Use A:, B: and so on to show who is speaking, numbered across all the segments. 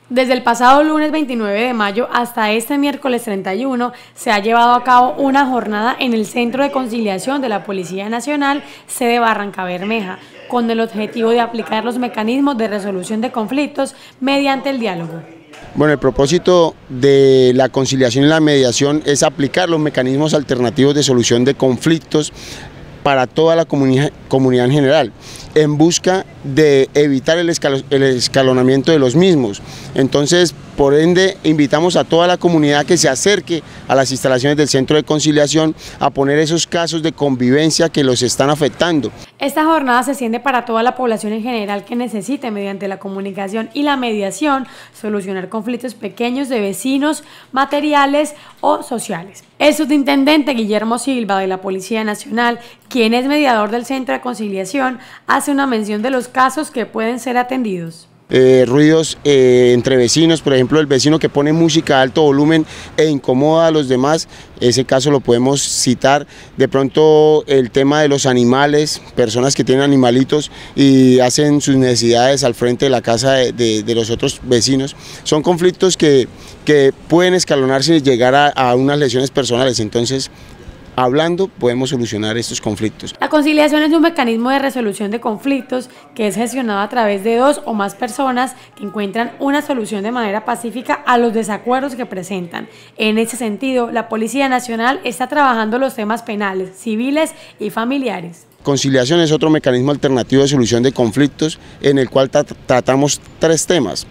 A: Desde el pasado lunes 29 de mayo hasta este miércoles 31 se ha llevado a cabo una jornada en el Centro de Conciliación de la Policía Nacional, sede Barrancabermeja, con el objetivo de aplicar los mecanismos de resolución de conflictos mediante el diálogo.
B: Bueno, el propósito de la conciliación y la mediación es aplicar los mecanismos alternativos de solución de conflictos para toda la comunidad en general, en busca de evitar el escalonamiento de los mismos. Entonces, por ende, invitamos a toda la comunidad que se acerque a las instalaciones del Centro de Conciliación a poner esos casos de convivencia que los están afectando.
A: Esta jornada se extiende para toda la población en general que necesite, mediante la comunicación y la mediación, solucionar conflictos pequeños de vecinos, materiales o sociales. El subintendente Guillermo Silva de la Policía Nacional, quien es mediador del Centro de Conciliación, hace una mención de los casos que pueden ser atendidos.
B: Ruidos entre vecinos, por ejemplo el vecino que pone música a alto volumen e incomoda a los demás, ese caso lo podemos citar. De pronto el tema de los animales, personas que tienen animalitos y hacen sus necesidades al frente de la casa de los otros vecinos, son conflictos que pueden escalonarse y llegar a unas lesiones personales. Entonces, hablando podemos solucionar estos conflictos.
A: La conciliación es un mecanismo de resolución de conflictos que es gestionado a través de dos o más personas que encuentran una solución de manera pacífica a los desacuerdos que presentan. En ese sentido, la Policía Nacional está trabajando los temas penales, civiles y familiares.
B: Conciliación es otro mecanismo alternativo de solución de conflictos en el cual tratamos tres temas,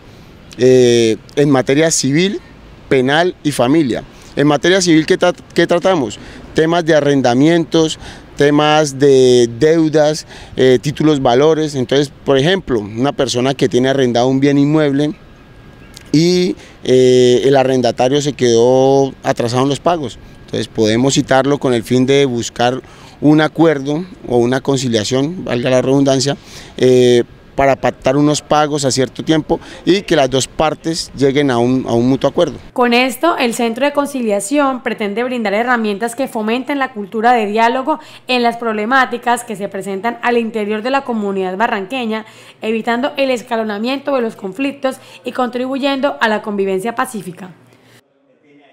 B: en materia civil, penal y familia. En materia civil, ¿qué tratamos? Temas de arrendamientos, temas de deudas, títulos valores. Entonces, por ejemplo, una persona que tiene arrendado un bien inmueble y el arrendatario se quedó atrasado en los pagos. Entonces podemos citarlo con el fin de buscar un acuerdo o una conciliación, valga la redundancia, para pactar unos pagos a cierto tiempo y que las dos partes lleguen a un mutuo acuerdo.
A: Con esto, el Centro de Conciliación pretende brindar herramientas que fomenten la cultura de diálogo en las problemáticas que se presentan al interior de la comunidad barranqueña, evitando el escalonamiento de los conflictos y contribuyendo a la convivencia pacífica.